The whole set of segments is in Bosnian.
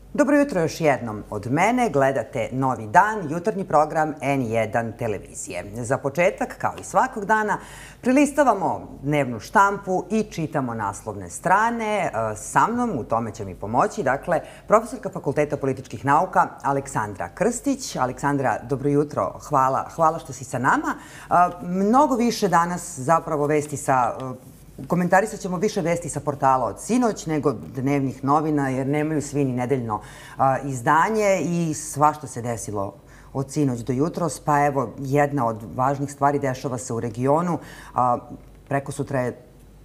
Dobro jutro još jednom od mene. Gledate Novi dan, jutarnji program N1 televizije. Za početak, kao i svakog dana, prilistavamo dnevnu štampu i čitamo naslovne strane. Sa mnom, u tome će mi pomoći, dakle, profesorka Fakulteta političkih nauka Aleksandra Krstić. Aleksandra, dobro jutro. Hvala što si sa nama. Mnogo više danas zapravo vesti sa... Komentarisat ćemo više vesti sa portala od sinoć nego dnevnih novina, jer nemaju svi ni nedeljno izdanje i svašta se desilo od sinoć do jutros. Pa evo, jedna od važnih stvari dešava se u regionu. Prekosutra je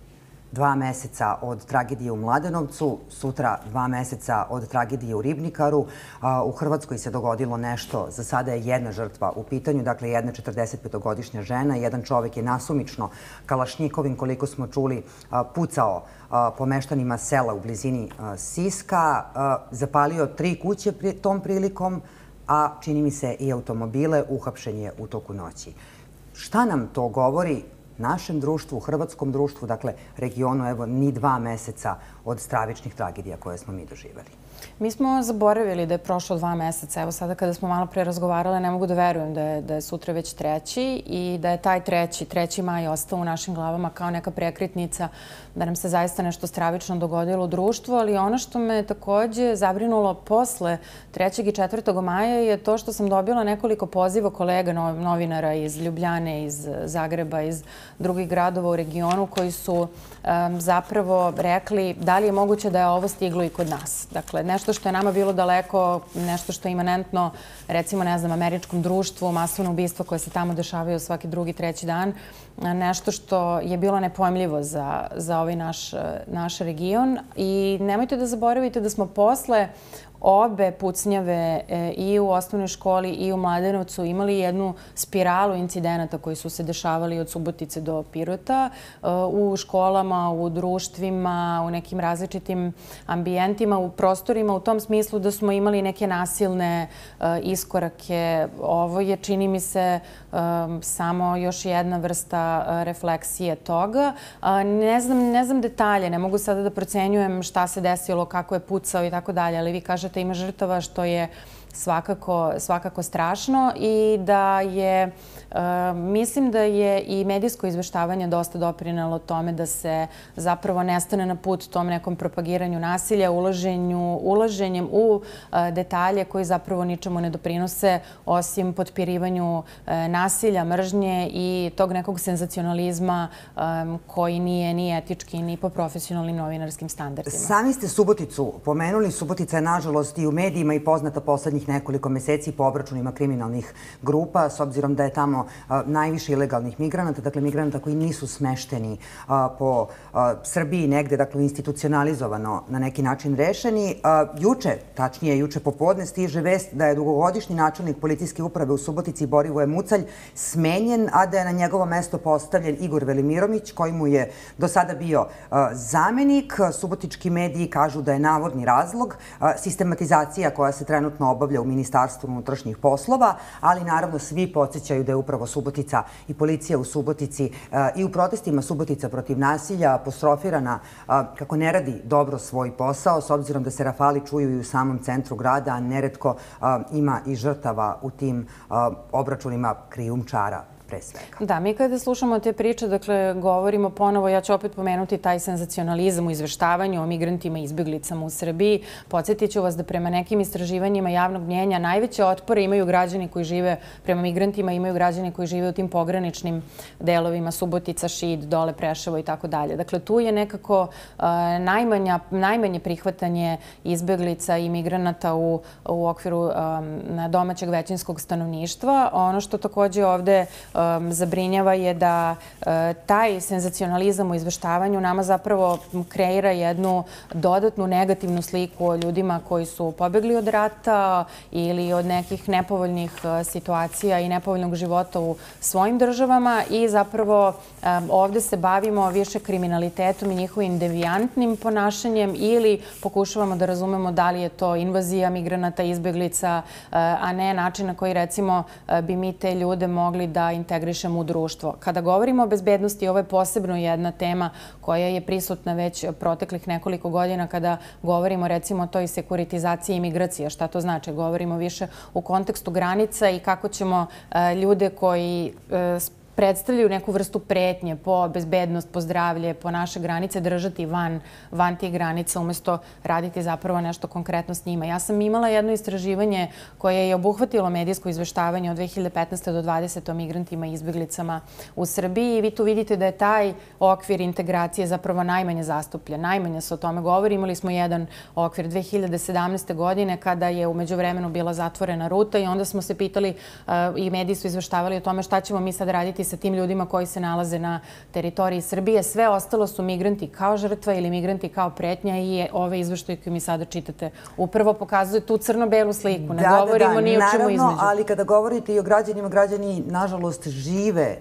2 meseca od tragedije u Mladenovcu, sutra 2 meseca od tragedije u Ribnikaru. U Hrvatskoj se dogodilo nešto, za sada je jedna žrtva u pitanju, dakle jedna 45-godišnja žena. Jedan čovek je nasumično kalašnjikovim, koliko smo čuli, pucao po meštanima sela u blizini Siska, zapalio 3 kuće tom prilikom, a čini mi se i automobile, uhapšen je u toku noći. Šta nam to govori našem društvu, hrvatskom društvu, dakle regionu, evo, ni 2 meseca od stravičnih tragedija koje smo mi doživjeli? Mi smo zaboravili da je prošlo 2 meseca. Evo sada kada smo malo pre razgovarale, ne mogu da verujem da je sutra već 3. i da je taj 3. maj ostao u našim glavama kao neka prekretnica da nam se zaista nešto stravično dogodilo u društvu. Ali ono što me takođe zabrinulo posle 3. i 4. maja je to što sam dobila nekoliko poziva kolega novinara iz Ljubljane, iz Zagreba, iz drugih gradova u regionu koji su zapravo rekli da li je moguće da je ovo stiglo i kod nas. Dakle, nešto što je nama bilo daleko, nešto što je imanentno, recimo, ne znam, američkom društvu, masovno ubistvo koje se tamo dešavaju svaki 2., 3. dan, nešto što je bilo nepojmljivo za ovaj naš region. I nemojte da zaboravite da smo posle obe pucnjave i u osnovnoj školi i u Mladenovcu imali jednu spiralu incidenata koji su se dešavali od Subotice do Pirota u školama, u društvima, u nekim različitim ambijentima, u prostorima, u tom smislu da smo imali neke nasilne iskorake. Ovo je, čini mi se, samo još jedna vrsta refleksije toga. Ne znam detalje, ne mogu sada da procenjujem šta se desilo, kako je pucao i tako dalje, ali vi kažete ima žrtava, što je svakako strašno i da je, mislim da je i medijsko izveštavanje dosta doprinelo tome da se zapravo ne stane na put tom nekom propagiranju nasilja, ulaženjem u detalje koji zapravo ničemu ne doprinose osim potpirivanju nasilja, mržnje i tog nekog senzacionalizma koji nije ni etički ni po profesionalnim novinarskim standardima. Sami ste Suboticu pomenuli. Subotica je, nažalost, i u medijima i poznata poslednjih nekoliko meseci po obračunima kriminalnih grupa, s obzirom da je tamo najviše ilegalnih migranata, dakle migranata koji nisu smešteni po Srbiji negde, dakle institucionalizovano na neki način rešeni. Juče popodne stiže vest da je dugogodišnji načelnik policijske uprave u Subotici Borivoje Mucalj smenjen, a da je na njegovo mesto postavljen Igor Velimirović, koji mu je do sada bio zamenik. Subotički mediji kažu da je navodni razlog sistematizacija koja se trenutno obavlja u Ministarstvu unutrašnjih poslova, ali naravno svi podsjećaju da je upravo Subotica i policija u Subotici i u protestima Subotica protiv nasilja apostrofirana kako ne radi dobro svoj posao, s obzirom da se rafali čuju i u samom centru grada, a neretko ima i žrtava u tim obračunima krijumčara. Da, mi kada slušamo te priče, dakle, govorimo ponovo, ja ću opet pomenuti taj senzacionalizam u izveštavanju o migrantima i izbjeglicama u Srbiji. Podsjetit ću vas da prema nekim istraživanjima javnog mnjenja najveće otpore imaju građani koji žive prema migrantima, imaju građani koji žive u tim pograničnim delovima Subotica, Šid, dole Preševo i tako dalje. Dakle, tu je nekako najmanje prihvatanje izbjeglica i migranata u okviru domaćeg većinskog stanovništva. Ono što takođe ovde zabrinjava je da taj senzacionalizam u izveštavanju nama zapravo kreira jednu dodatnu negativnu sliku o ljudima koji su pobegli od rata ili od nekih nepovoljnih situacija i nepovoljnog života u svojim državama i zapravo ovde se bavimo više kriminalitetom i njihovim devijantnim ponašanjem ili pokušavamo da razumemo da li je to invazija migranata, izbjeglica, a ne način na koji, recimo, bi mi te ljude mogli da integrišemo u društvo. Kada govorimo o bezbednosti, ovo je posebno jedna tema koja je prisutna već proteklih nekoliko godina kada govorimo recimo o toj sekuritizaciji imigracija. Šta to znači? Govorimo više u kontekstu granica i kako ćemo ljude koji predstavljaju neku vrstu pretnje po bezbednost, po zdravlje, po naše granice, držati van tih granica umesto raditi zapravo nešto konkretno s njima. Ja sam imala jedno istraživanje koje je obuhvatilo medijsko izveštavanje od 2015. do 2020. o migrantima i izbjeglicama u Srbiji i vi tu vidite da je taj okvir integracije zapravo najmanje zastupljen. Najmanje se o tome govori. Imali smo jedan okvir 2017. godine kada je u međuvremenu bila zatvorena ruta i onda smo se pitali i mediji su izveštavali o tome šta ćemo mi sad raditi sa tim ljudima koji se nalaze na teritoriji Srbije. Sve ostalo su migranti kao žrtva ili migranti kao pretnja i ove izveštaje koje mi sada čitate upravo pokazuju tu crno-belu sliku. Ne govorimo ni o čemu između. Naravno, ali kada govorite i o građanima, građani nažalost žive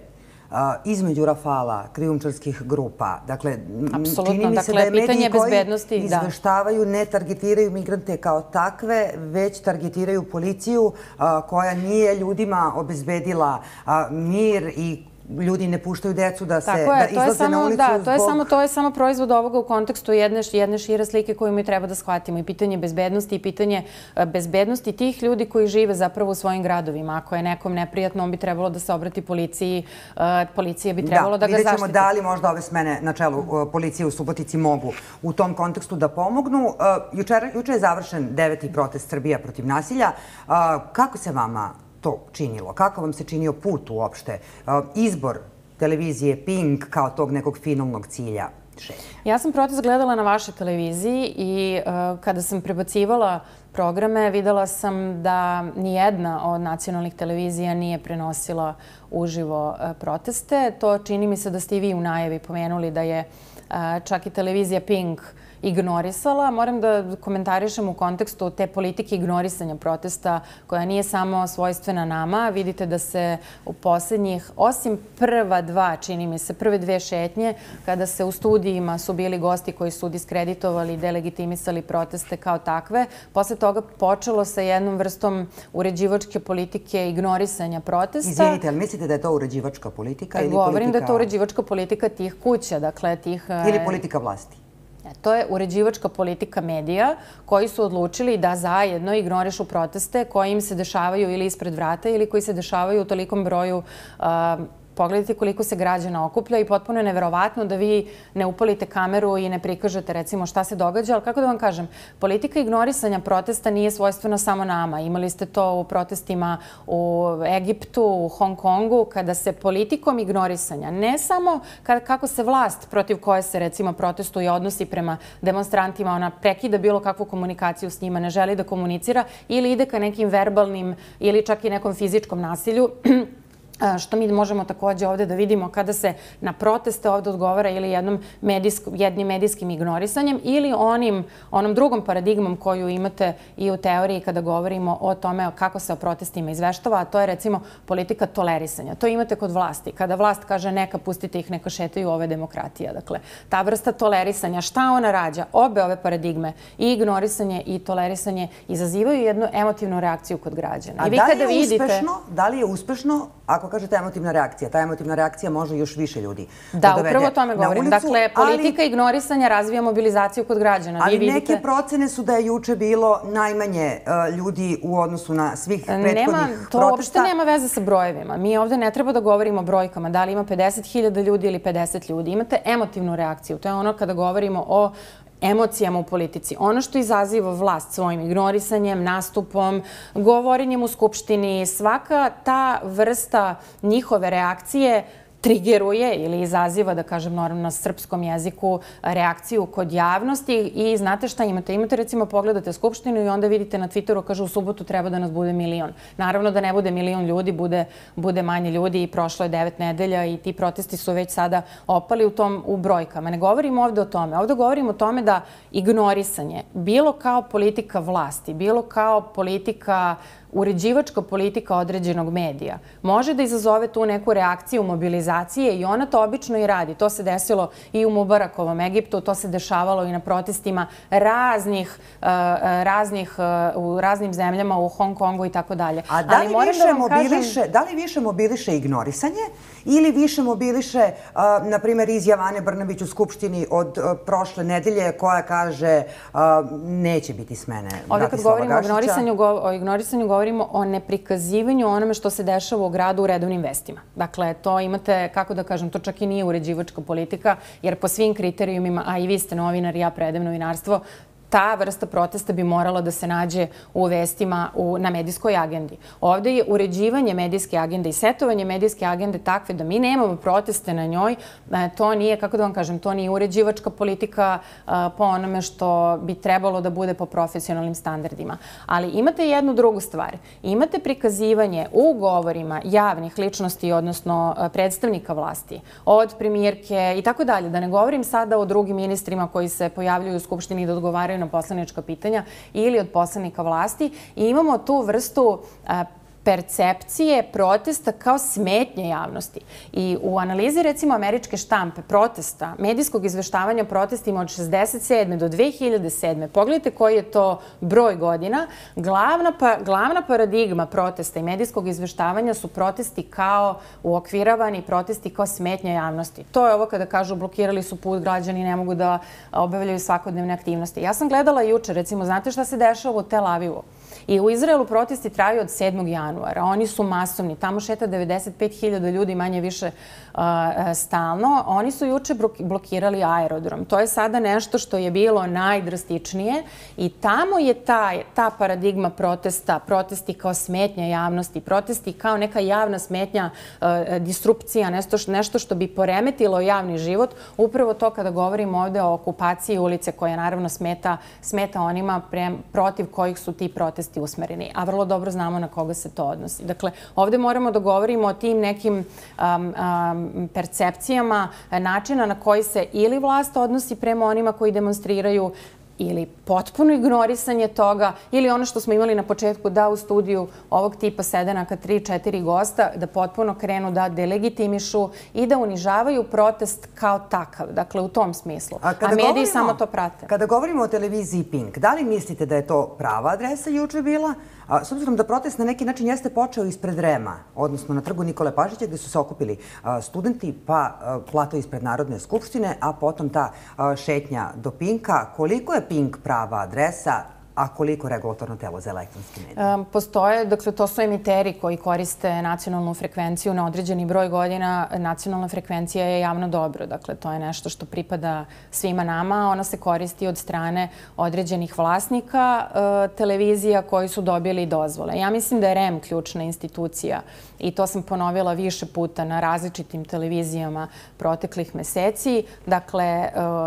između rafala krijumčarskih grupa. Dakle, čini mi se da je mediji koji izveštavaju ne targetiraju migrante kao takve, već targetiraju policiju koja nije ljudima obezbedila mir i ljudi ne puštaju decu da izlaze na ulicu zbog... To je samo proizvod ovoga u kontekstu jedne šire slike koju mi treba da shvatimo. I pitanje bezbednosti i pitanje bezbednosti tih ljudi koji žive zapravo u svojim gradovima. Ako je nekom neprijatno, on bi trebalo da se obrati policiji. Policija bi trebalo da ga zaštiti. Vidjet ćemo da li možda ove smene na čelu policije u Subotici mogu u tom kontekstu da pomognu. Juče je završen 9. protest Srbija protiv nasilja. Kako se vama to činilo? Kako vam se činio put uopšte? Izbor televizije Pink kao tog nekog finalnog cilja? Ja sam protest gledala na vašoj televiziji i kada sam prebacivala programe videla sam da nijedna od nacionalnih televizija nije prenosila uživo proteste. To čini mi se da ste i vi u najavi pomenuli da je čak i televizija Pink ignorisala. Moram da komentarišem u kontekstu te politike ignorisanja protesta koja nije samo svojstvena nama. Vidite da se u posljednjih, osim prva dva, čini mi se, prve dve šetnje, kada se u studijima su bili gosti koji su diskreditovali, delegitimisali proteste kao takve, posle toga počelo sa jednom vrstom uređivačke politike ignorisanja protesta. Izvinite, ali mislite da je to uređivačka politika ili politika... Govorim da je to uređivačka politika tih kuća, dakle tih... Ili politika vlasti. To je uređivačka politika medija koji su odlučili da zajedno ignorišu proteste koji im se dešavaju ili ispred vrata ili koji se dešavaju u tolikom broju. Pogledajte koliko se građana okuplja i potpuno je neverovatno da vi ne upalite kameru i ne prikažete recimo šta se događa, ali kako da vam kažem, politika ignorisanja protesta nije svojstvena samo nama. Imali ste to u protestima u Egiptu, u Hong Kongu, kada se politikom ignorisanja, ne samo kako se vlast protiv koje se recimo protestuje odnosi prema demonstrantima, ona prekida bilo kakvu komunikaciju s njima, ne želi da komunicira ili ide ka nekim verbalnim ili čak i nekom fizičkom nasilju, što mi možemo također ovdje da vidimo kada se na proteste ovdje odgovara ili jednim medijskim ignorisanjem ili onom drugom paradigmom koju imate i u teoriji kada govorimo o tome kako se o protestima izveštava, a to je recimo politika tolerisanja. To imate kod vlasti. Kada vlast kaže neka pustite ih, neka šetaju, ovo je demokratija. Dakle, ta vrsta tolerisanja, šta ona rađa? Obe ove paradigme, i ignorisanje i tolerisanje, izazivaju jednu emotivnu reakciju kod građana. A da li je uspešno ako kažete emotivna reakcija? Ta emotivna reakcija može još više ljudi da upravo o tome govorim. Dakle, politika ignorisanja razvija mobilizaciju kod građana. Ali neke procene su da je juče bilo najmanje ljudi u odnosu na svih prethodnih protesta. To uopšte nema veze sa brojevima. Mi ovdje ne treba da govorimo o brojkama. Da li ima 50.000 ljudi ili 50 ljudi. Imate emotivnu reakciju. To je ono kada govorimo o emocijama u politici. Ono što izaziva vlast svojim ignorisanjem, nastupom, govorenjem u Skupštini, svaka ta vrsta njihove reakcije trigeruje ili izaziva, da kažem normalno na srpskom jeziku, reakciju kod javnosti i znate šta imate? Imate recimo pogledate Skupštinu i onda vidite na Twitteru, kaže u subotu treba da nas bude 1 milion. Naravno da ne bude 1 milion ljudi, bude manje ljudi i prošlo je 9 nedelja i ti protesti su već sada opali u brojkama. Ne govorimo ovdje o tome. Ovdje govorimo o tome da ignorisanje, bilo kao politika vlasti, bilo kao politika uređivačka politika određenog medija može da izazove tu neku reakciju mobilizacije i ona to obično i radi. To se desilo i u Mubarakovom Egiptu, to se dešavalo i na protestima u raznim zemljama, u Hong Kongu i tako dalje. A da li više mobiliše ignorisanje ili više mobiliše, na primjer, izjava Ane Brnabić u Skupštini od prošle nedelje koja kaže neće biti smene Ovdje kad govorimo o ignorisanju, govorimo o neprikazivanju onome što se dešava u gradu u redovnim vestima. Dakle, to imate, kako da kažem, to čak i nije uređivačka politika, jer po svim kriterijumima, a i vi ste novinar, ja predajem novinarstvo, ta vrsta protesta bi morala da se nađe u vestima na medijskoj agendi. Ovdje je uređivanje medijske agende i setovanje medijske agende takve da mi nemamo proteste na njoj. To nije, kako da vam kažem, to nije uređivačka politika po onome što bi trebalo da bude po profesionalnim standardima. Ali imate jednu drugu stvar. Imate prikazivanje u govorima javnih ličnosti, odnosno predstavnika vlasti, od premijerke i tako dalje. Da ne govorim sada o drugim ministrima koji se pojavljuju u Skupštini i da odgovaraju na poslanička pitanja ili od poslanika vlasti i imamo tu vrstu percepcije protesta kao smetnje javnosti. I u analizi, recimo, američke štampe protesta, medijskog izveštavanja protestima od 67. do 2007. Pogledajte koji je to broj godina. Glavna paradigma protesta i medijskog izveštavanja su protesti kao uokviravani, protesti kao smetnja javnosti. To je ovo kada kažu blokirali su put, građani ne mogu da obavljaju svakodnevne aktivnosti. Ja sam gledala juče, recimo, znate šta se dešava u Tel Avivu? I u Izraelu protesti traju od 7. januara. Oni su masovni. Tamo šeta 95.000 ljudi, manje više stalno. Oni su juče blokirali aerodrom. To je sada nešto što je bilo najdrastičnije i tamo je ta paradigma protesta, protesti kao smetnja javnosti, protesti kao neka javna smetnja, disrupcija, nešto što bi poremetilo javni život. Upravo to kada govorimo ovde o okupaciji ulice koja naravno smeta onima protiv kojih su ti protesti usmereni, a vrlo dobro znamo na koga se to odnosi. Dakle, ovdje moramo da govorimo o tim nekim percepcijama načina na koji se ili vlast odnosi prema onima koji demonstriraju ili potpuno ignorisanje toga, ili ono što smo imali na početku da u studiju ovog tipa sedenaka 3-4 gosta, da potpuno krenu da delegitimišu i da unižavaju protest kao takav. Dakle, u tom smislu. A mediji samo to prate. Kada govorimo o televiziji Pink, da li mislite da je to prava adresa juče bila? S obzirom da protest na neki način jeste počeo ispred REM-a, odnosno na trgu Nikole Pašića, gde su se okupili studenti, pa plato ispred Narodne skupštine, a potom ta šetnja do Pinka. Koliko je Pink prava adresa, a koliko regulatorno telo za elektronski medij? Postoje, dakle, to su emiteri koji koriste nacionalnu frekvenciju na određeni broj godina. Nacionalna frekvencija je javno dobro, dakle, to je nešto što pripada svima nama. Ona se koristi od strane određenih vlasnika televizija koji su dobili dozvole. Ja mislim da je REM ključna institucija i to sam ponovila više puta na različitim televizijama proteklih meseci. Dakle,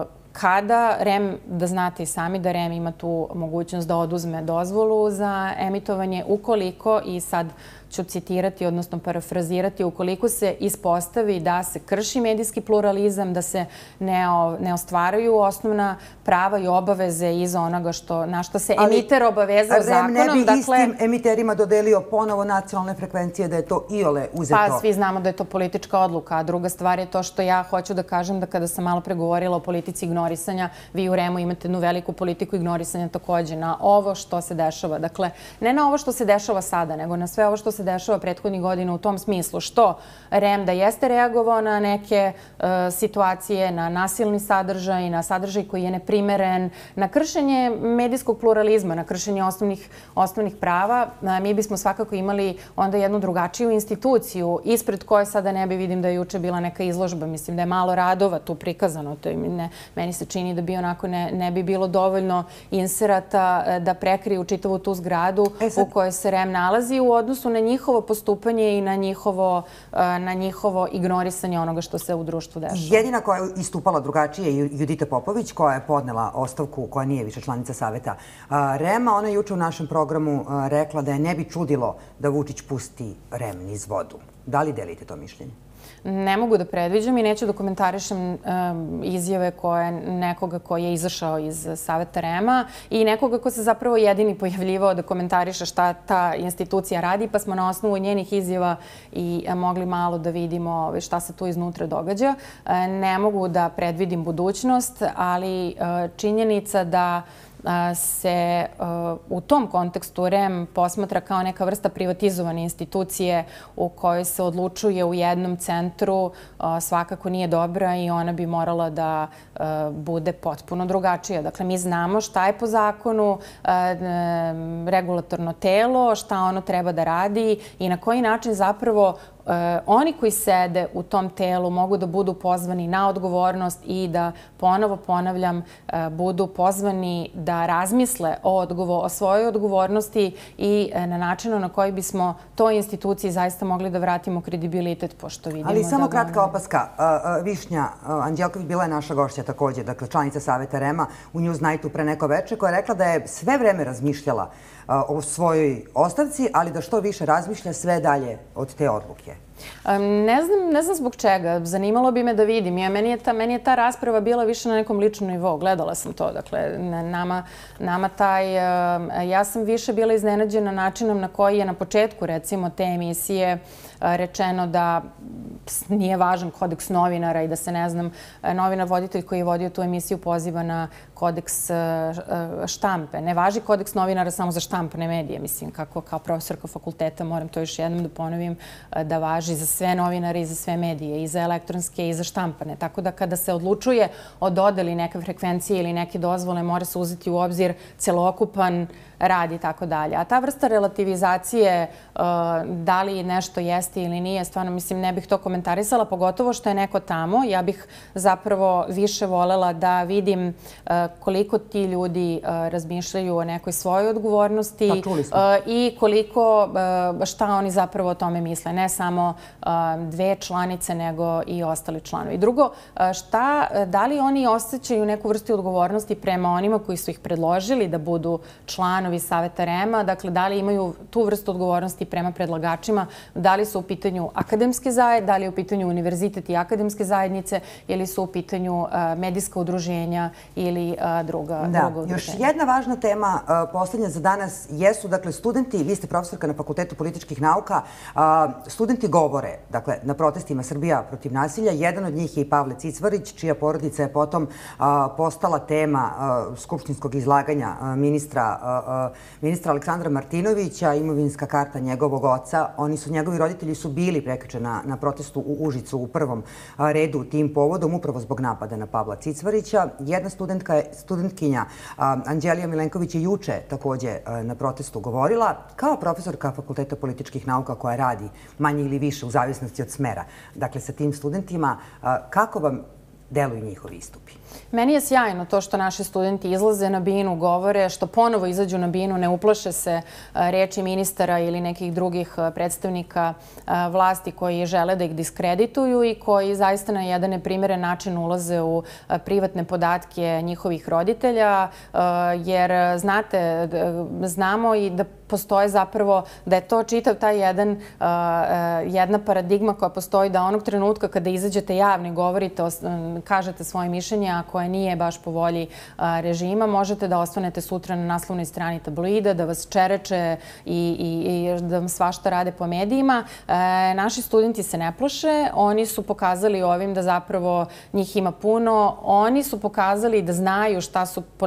kada REM, da znate i sami da REM ima tu mogućnost da oduzme dozvolu za emitovanje ukoliko, i sad ću citirati, odnosno parafrazirati, ukoliko se ispostavi da se krši medijski pluralizam, da se ne ostvaraju osnovna prava i obaveze iza onoga na što se emiter obavezao zakonom. REM ne bi istim emiterima dodelio ponovo nacionalne frekvencije, da je to iole uzeto? Pa svi znamo da je to politička odluka. A druga stvar je to što ja hoću da kažem da kada sam malo pregovorila o politici ignorisanja, vi u REM-u imate jednu veliku politiku ignorisanja takođe na ovo što se dešava. Dakle, ne na ovo što se dešava sada, nego na sve ovo što se dešava prethodnih godina u tom smislu. Što REM da jeste reagovao na neke situacije, na nasilni sadržaj, na sadržaj koji je neprimeren, na kršenje medijskog pluralizma, na kršenje osnovnih prava, mi bismo svakako imali onda jednu drugačiju instituciju ispred koje sada ne bi, vidim da je juče bila neka izložba, mislim da je malo radova tu prikazano, meni se čini da bi onako ne bi bilo dovoljno inserata da prekriju čitavu tu zgradu u kojoj se REM nalazi u odnosu na njihovo postupanje i na njihovo ignorisanje onoga što se u društvu dešava. Jedina koja je istupala drugačije je Judita Popović, koja je podnela ostavku, koja nije više članica Saveta REM-a. Ona je juče u našem programu rekla da je ne bi čudilo da Vučić pusti REM niz vodu. Da li delite to mišljenje? Ne mogu da predviđam i neću da komentarišem izjave nekoga ko je izašao iz Saveta REM-a i nekoga ko se zapravo jedini pojavljivao da komentariše šta ta institucija radi, pa smo na osnovu njenih izjava i mogli malo da vidimo šta se tu iznutra događa. Ne mogu da predvidim budućnost, ali činjenica da se u tom kontekstu REM posmatra kao neka vrsta privatizovane institucije u kojoj se odlučuje u jednom centru svakako nije dobra i ona bi morala da bude potpuno drugačija. Dakle, mi znamo šta je po zakonu regulatorno telo, šta ono treba da radi i na koji način zapravo oni koji sede u tom telu mogu da budu pozvani na odgovornost i da, ponovo ponavljam, budu pozvani da razmisle o svojoj odgovornosti i na načinu na koji bismo toj instituciji zaista mogli da vratimo kredibilitet, pošto vidimo da... Ali samo kratka opaska. Višnja Anđelković bila je naša gošća također, dakle članica Saveta REM-a u Newsnightu pre neko veče, koja je rekla da je sve vreme razmišljala o svojoj ostavci, ali da što više razmišlja sve dalje od te odluke. Ne znam zbog čega. Zanimalo bi me da vidim. Meni je ta rasprava bila više na nekom ličnom nivou. Gledala sam to. Dakle, ja sam više bila iznenađena načinom na koji je na početku, recimo, te emisije rečeno da nije važan kodeks novinara i da se, ne znam, novinar voditelj koji je vodio tu emisiju poziva na kodeks štampe. Ne važi kodeks novinara samo za štampane medije. Mislim, kao profesorka fakulteta moram to još jednom da ponovim, da važi za sve novinare i za sve medije, i za elektronske i za štampane. Tako da kada se odlučuje o dodeli neke frekvencije ili neke dozvole, mora se uzeti u obzir celokupan rad i tako dalje. A ta vrsta relativizacije, da li nešto jeste ili nije, stvarno mislim ne bih to komentarisala, pogotovo što je neko tamo. Ja bih zapravo više volela da vidim koliko ti ljudi razmišljaju o nekoj svojoj odgovornosti i koliko, šta oni zapravo o tome misle. Ne samo dve članice, nego i ostali članovi. Drugo, da li oni osjećaju neku vrstu odgovornosti prema onima koji su ih predložili da budu članovi Saveta REM-a, dakle, da li imaju tu vrstu odgovornosti prema predlagačima, da li su u pitanju akademske zajednice, da li je u pitanju univerzitet i akademske zajednice ili su u pitanju medijska udruženja ili druga udruženja. Još jedna važna tema, poslednja za danas, jesu, dakle, studenti, vi ste profesorka na Fakultetu političkih nauka, studenti govore, dakle, na protestima Srbija protiv nasilja. Jedan od njih je i Pavle Cicvarić, čija porodica je potom postala tema skupštinskog izlaganja ministra Aleksandra Martinovića, imovinska karta njegovog oca. Njegovi roditelji su bili prekjuče na protestu u Užicu u prvom redu tim povodom, upravo zbog napada na Pavla Cicvarića. Jedna studentkinja, Anđelija Milenković, je juče također na protestu govorila. Kao profesorka Fakulteta političkih nauka koja radi manje ili više u zavisnosti od smera, dakle sa tim studentima, kako vam deluju njihovi istupi? Meni je sjajno to što naši studenti izlaze na binu, govore, što ponovo izađu na binu, ne uplaše se reči ministara ili nekih drugih predstavnika vlasti koji žele da ih diskredituju i koji zaista na jedan neprimeren način ulaze u privatne podatke njihovih roditelja, jer znamo i da postoje zapravo, da je to čitav taj jedna paradigma koja postoji da onog trenutka kada izađete javno i govorite, kažete svoje mišljenje, a koje nije baš po volji režima, možete da osvanete sutra na naslovnoj strani tabloida, da vas čereče i da vam svašta rade po medijima. Naši studenti se ne plaše. Oni su pokazali ovim da zapravo njih ima puno. Oni su pokazali da znaju šta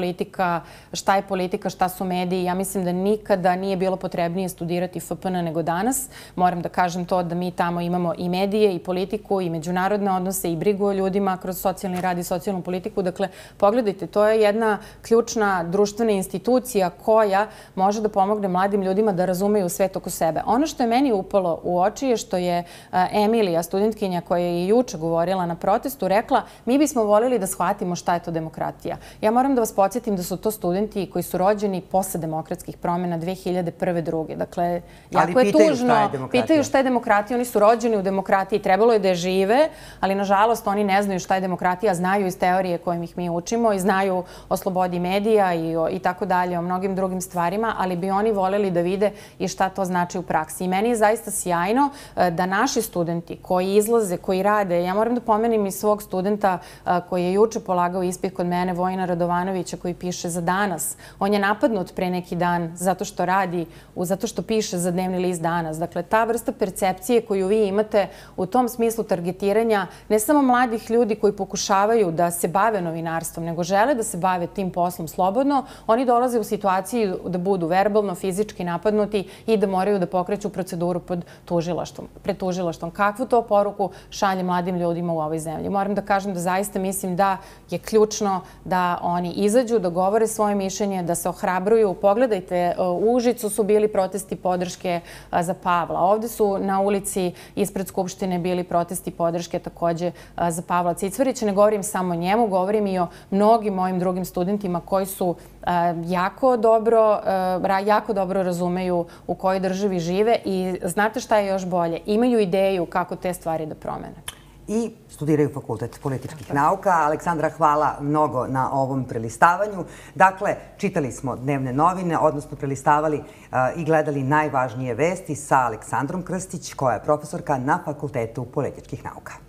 je politika, šta su mediji. Ja mislim da nikada nije bilo potrebnije studirati FPN nego danas. Moram da kažem to da mi tamo imamo i medije, i politiku, i međunarodne odnose, i brigu o ljudima kroz socijalni rad i socijalnu politiku. Dakle, pogledajte, to je jedna ključna društvena institucija koja može da pomogne mladim ljudima da razumeju svet oko sebe. Ono što je meni upalo u oči je što je Emilija, studentkinja koja je i juče govorila na protestu, rekla mi bismo voljeli da shvatimo šta je to demokratija. Ja moram da vas podsjetim da su to studenti koji su rođeni posle demokratskih promjena 2001-2002. Dakle, jako je tužno. Pitaju šta je demokratija. Oni su rođeni u demokratiji. Trebalo je da je žive, ali nažalost oni ne znaju šta je demokratija. demokratija, znaju iz teorije kojim ih mi učimo i znaju o slobodi medija i tako dalje, o mnogim drugim stvarima, ali bi oni voljeli da vide i šta to znači u praksi. I meni je zaista sjajno da naši studenti koji izlaze, koji rade, ja moram da pomenem i svog studenta koji je juče polagao ispit kod mene, Vojina Radovanovića, koji piše za Danas. On je napadnut pre neki dan zato što radi, zato što piše za dnevni list Danas. Dakle, ta vrsta percepcije koju vi imate u tom smislu targetiranja ne samo mladih ljudi koji pokušavaju da se bave novinarstvom, nego žele da se bave tim poslom slobodno, oni dolaze u situaciju da budu verbalno, fizički napadnuti i da moraju da pokreću proceduru pred tužilaštvom. Kakvu to poruku šalje mladim ljudima u ovoj zemlji? Moram da kažem da zaista mislim da je ključno da oni izađu, da govore svoje mišljenje, da se ohrabruju. Pogledajte, u Užicu su bili protesti podrške za Pavla. Ovde su na ulici ispred Skupštine bili protesti podrške takođe za Pavla Cicvarića. Ne govorim samo o njemu, govorim i o mnogim mojim drugim studentima koji su jako dobro razumeju u kojoj državi žive i znate šta je još bolje? Imaju ideju kako te stvari da promene. I studiraju Fakultet političkih nauka. Aleksandra, hvala mnogo na ovom prelistavanju. Dakle, čitali smo dnevne novine, odnosno prelistavali i gledali najvažnije vesti sa Aleksandrom Krstić, koja je profesorka na Fakultetu političkih nauka.